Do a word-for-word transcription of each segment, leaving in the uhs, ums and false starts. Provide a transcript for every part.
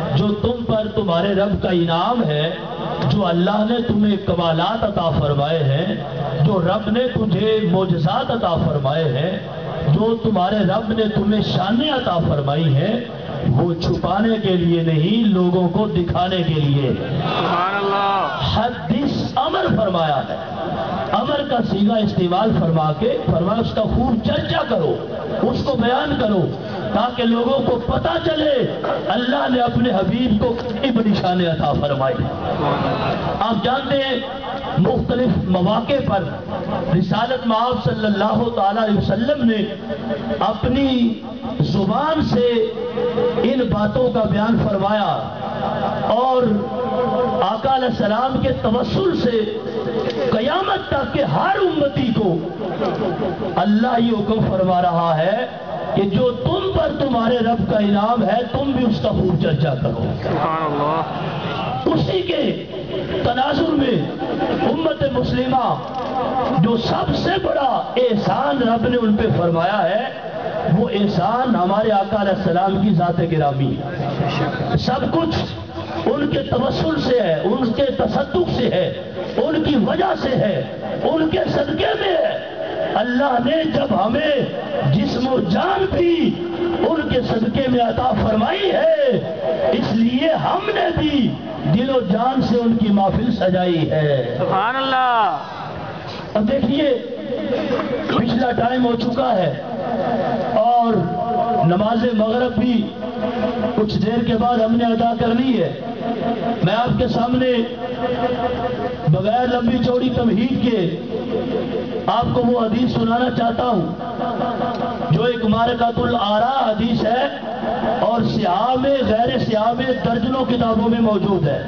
جو تم پر تمہارے رب کا انعام ہے، جو اللہ نے تمہیں کمالات عطا فرمائے ہیں، جو رب نے تجھے معجزات عطا فرمائے ہیں، جو تمہارے رب نے تمہیں شانیں عطا فرمائی ہیں، وہ چھپانے کے لیے نہیں، لوگوں کو دکھانے کے لیے۔ سبحان اللہ۔ حدیث امر فرمایا ہے، امر کا صیغہ استعمال فرما کے فرمایا اس کا خوب چرچا کرو، اس کو بیان کرو، تاکہ لوگوں کو پتا چلے اللہ نے اپنے حبیب کو کتنی بڑی شان عطا فرمائی۔ آپ جانتے ہیں مختلف مواقع پر رسالت مآب صلی اللہ تعالی علیہ وسلم نے اپنی زبان سے ان باتوں کا بیان فرمایا، اور آقا علیہ السلام کے توسل سے قیامت تک کے ہر امتی کو اللہ یہ حکم فرما رہا ہے کہ جو تم پر تمہارے رب کا انعام ہے تم بھی اس کا خوب چرچا کرو۔ سبحان اللہ۔ اسی کے تناظر میں امت مسلمہ جو سب سے بڑا احسان رب نے ان پہ فرمایا ہے، وہ احسان ہمارے آقا علیہ السلام کی ذات گرامی ہے۔ سب کچھ ان کے توسل سے ہے، ان کے تصدق سے ہے، ان کی وجہ سے ہے، ان کے صدقے میں ہے۔ اللہ نے جب ہمیں جسم و جان بھی ان کے صدقے میں عطا فرمائی ہے، اس لیے ہم نے بھی دل و جان سے ان کی محفل سجائی ہے۔ سبحان اللہ۔ اب دیکھیے پچھلا ٹائم ہو چکا ہے اور نماز مغرب بھی کچھ دیر کے بعد ہم نے ادا کرنی ہے۔ میں آپ کے سامنے بغیر لمبی چوڑی تمہید کے آپ کو وہ حدیث سنانا چاہتا ہوں جو ایک مارکۃ الآراء حدیث ہے اور سیاہ میں غیر سیاہ میں درجنوں کتابوں میں موجود ہے۔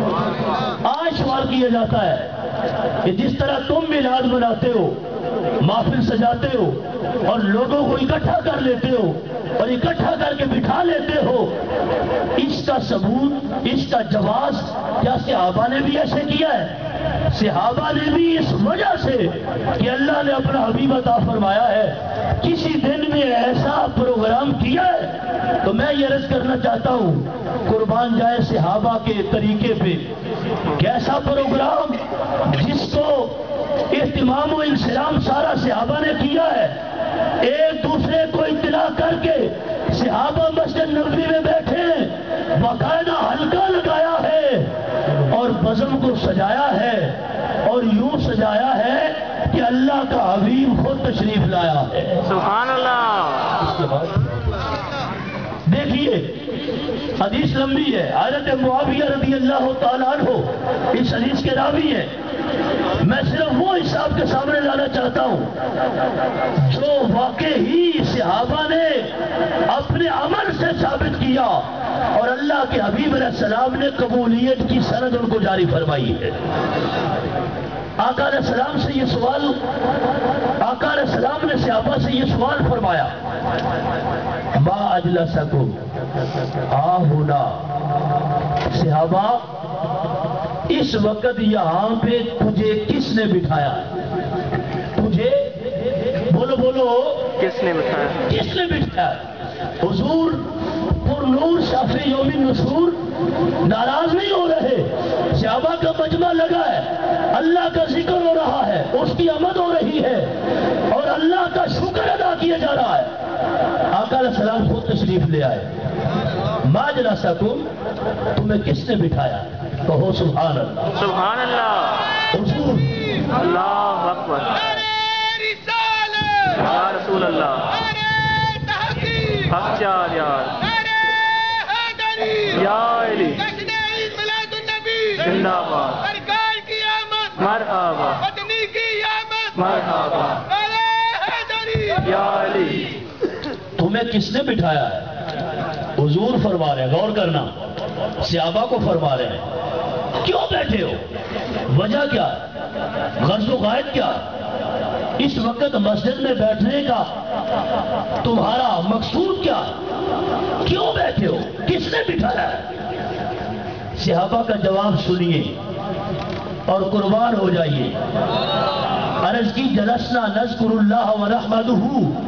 آج سوال کیا جاتا ہے کہ جس طرح تم میلاد مناتے ہو، محفل سجاتے ہو اور لوگوں کو اکٹھا کر لیتے ہو اور اکٹھا کر کے بٹھا لیتے ہو، اس کا ثبوت، اس کا جواز کیا صحابہ نے بھی ایسے کیا ہے؟ صحابہ نے بھی اس وجہ سے کہ اللہ نے اپنا حبیب عطا فرمایا ہے کسی دن میں ایسا پروگرام کیا ہے؟ تو میں یہ عرض کرنا چاہتا ہوں قربان جائے صحابہ کے طریقے پہ، کیسا پروگرام جس کو اہتمام و انسلام سارا صحابہ نے کیا ہے۔ ایک دوسرے کو اطلاع کر کے صحابہ مسجد نبوی میں بیٹھے باقاعدہ حلقہ لگایا ہے اور بزم کو سجایا ہے، اور یوں سجایا ہے کہ اللہ کا حبیب خود تشریف لایا ہے۔ سبحان اللہ۔ اس کے بعد دیکھیے حدیث لمبی ہے، حضرت معاویہ رضی اللہ تعالیٰ عنہ اس حدیث کے راوی ہیں۔ میں صرف وہ حصہ آپ کے سامنے لانا چاہتا ہوں جو واقعی صحابہ نے اپنے عمل سے ثابت کیا اور اللہ کے حبیب علیہ السلام نے قبولیت کی سند ان کو جاری فرمائی ہے۔ آقا علیہ السلام سے یہ سوال آقا علیہ السلام نے صحابہ سے یہ سوال فرمایا، ما اجلسکم ہا ہونا، صحابہ اس وقت یہاں پہ تجھے کس نے بٹھایا؟ تجھے بولو بولو کس نے بٹھایا؟ کس نے بٹھایا؟ حضور پر نور شافع یوم النشور ناراض نہیں ہو رہے، صحابہ کا مجمع لگا ہے، اللہ کا ذکر ہو رہا ہے، اس کی آمد ہو رہی ہے اور اللہ کا شکر ادا کیا جا رہا ہے۔ آقا علیہ السلام خود تشریف لے آئے۔ ما جلسکم، تمہیں کس نے بٹھایا؟ کہو سبحان اللہ۔ سبحان اللہ۔ حضور اللہ اکبر۔ یا رسول اللہ، حق چار یار، یا علی، زندہ باد، مرحبا مرحبا، یا علی۔ تمہیں کس نے بٹھایا ہے؟ حضور فرما رہے ہیں، غور کرنا، صحابہ کو فرما رہے ہیں کیوں بیٹھے ہو؟ وجہ کیا ہے؟ غرض و غائب کیا ہے؟ اس وقت مسجد میں بیٹھنے کا تمہارا مقصود کیا ہے؟ کیوں بیٹھے ہو؟ کس نے بٹھایا ہے؟ صحابہ کا جواب سنیے اور قربان ہو جائیے۔ عرض کی جلسنا نذکر اللہ ونحمدہ،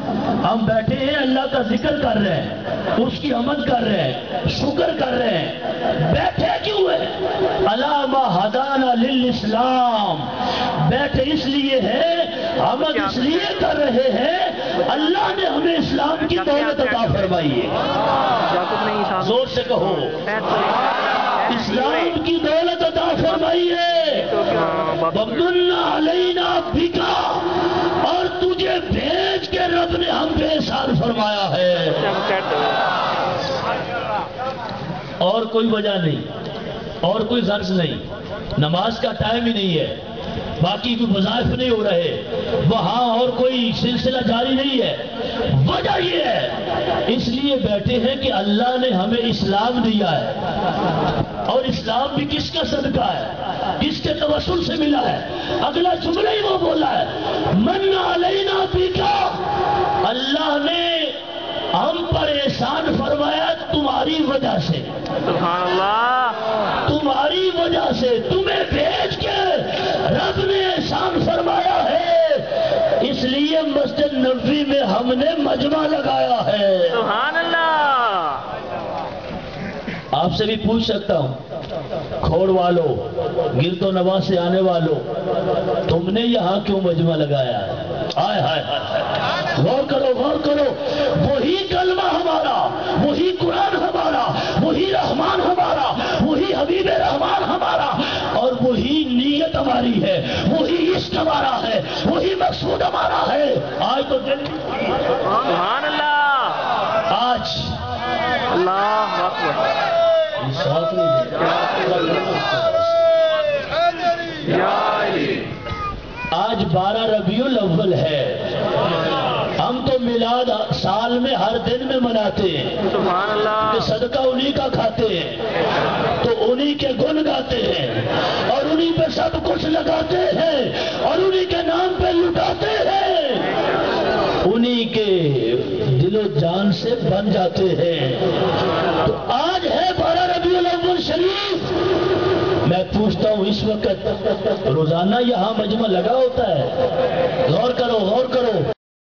ہم بیٹھے ہیں اللہ کا ذکر کر رہے ہیں، اس کی حمد کر رہے ہیں، شکر کر رہے ہیں، اسلام بیٹھے اس لیے ہے، عمل اس لیے کر رہے ہیں اللہ نے ہمیں اسلام کی دولت عطا فرمائی ہے۔ زور سے کہو اسلام کی دولت عطا فرمائی ہے۔ وَمَنَّ عَلَيْنَا بِكَ، اور تجھے بھیج کے رب نے ہم پہ احسان فرمایا ہے۔ اور کوئی وجہ نہیں، اور کوئی غرض نہیں، نماز کا ٹائم ہی نہیں ہے، باقی کوئی وظائف نہیں ہو رہے، وہاں اور کوئی سلسلہ جاری نہیں ہے۔ وجہ یہ ہے اس لیے بیٹھے ہیں کہ اللہ نے ہمیں اسلام دیا ہے، اور اسلام بھی کس کا صدقہ ہے، کس کے توسل سے ملا ہے۔ اگلا جملہ ہی وہ بولا ہے من علینا بکا، اللہ نے ہم پر احسان فرمایا تمہاری وجہ سے، سبحان اللہ، تمہاری وجہ سے، تمہیں بھیج کے رب نے احسان فرمایا ہے، اس لیے مسجد نبوی میں ہم نے مجمع لگایا ہے۔ سبحان اللہ۔ آپ سے بھی پوچھ سکتا ہوں، کھوڑ والوں، گرد و نواح سے آنے والوں، تم نے یہاں کیوں مجمع لگایا ہے؟ آئے ہائے ہائے، غور کرو غور کرو، وہی کلمہ ہمارا، وہی قرآن ہمارا، وہی رحمان ہمارا، وہی حبیب رحمان ہمارا، اور وہی نیت ہماری ہے، وہی عشق ہمارا ہے، وہی مقصود ہمارا ہے۔ آج تو جلدی سبحان اللہ، آج اللہ اکبر، ساتھ آج بارہ ربیع الاول ہے، ہم تو میلاد سال میں ہر دن میں مناتے ہیں، سبحان اللہ، کہ صدقہ انہی کا کھاتے ہیں تو انہی کے گن گاتے ہیں، اور انہی پہ سب کچھ لگاتے ہیں، اور انہی کے نام پہ لٹاتے ہیں، انہی کے دل و جان سے بن جاتے ہیں۔ تو آج ہے بارہ ربیع الاول شریف، میں پوچھتا ہوں اس وقت روزانہ یہاں مجمع لگا ہوتا ہے؟ غور کرو غور کرو،